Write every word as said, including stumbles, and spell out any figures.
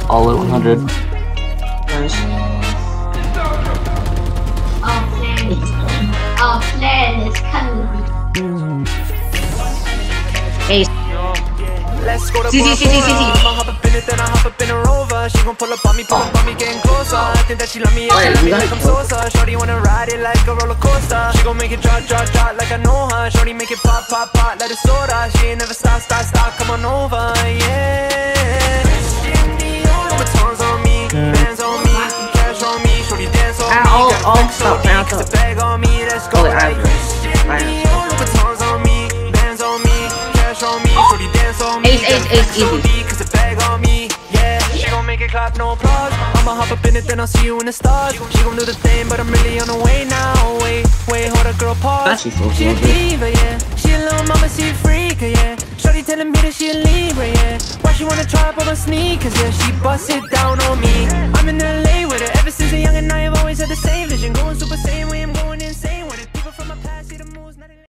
All at one hundred. Nice. Our plan is coming. Our plan is coming. Hey. Let's go to See, see, see, see, see, see. I'ma hop up in it, then I hop up in a Rover. She gon' pull up on me, pull up on me, getting closer. I think that she love me, yeah, she love me like I'm Sosa. Shorty wanna ride it like a roller coaster. She gon' make it drop, drop, drop like I know her. Shorty make it pop, pop, pop like a soda. She ain't never stop, stop, stop, come on over, yeah. Put tongues on me, bands on me, cash on me. Shorty dance on me, I'll, got I'll flex stop on now. me, 'cause the bag on me, let's go. Oh, I agree. Put tongues on me, bands on me, cash on me. Shorty dance on me, Ace, ace, ace, easy. cause the bag on me, yeah. She gon' make it clap, no applause. I'ma hop up in it, then I'll see you in the stars. She gon' do the thing, but I'm really on the way now. Wait, wait, hold up, girl, pause. She a diva, yeah. She a little mama, she a freak, yeah. Shorty telling me that she a Libra, yeah. Why she wanna try up on my sneakers, yeah. She bust it down on me. I'm in the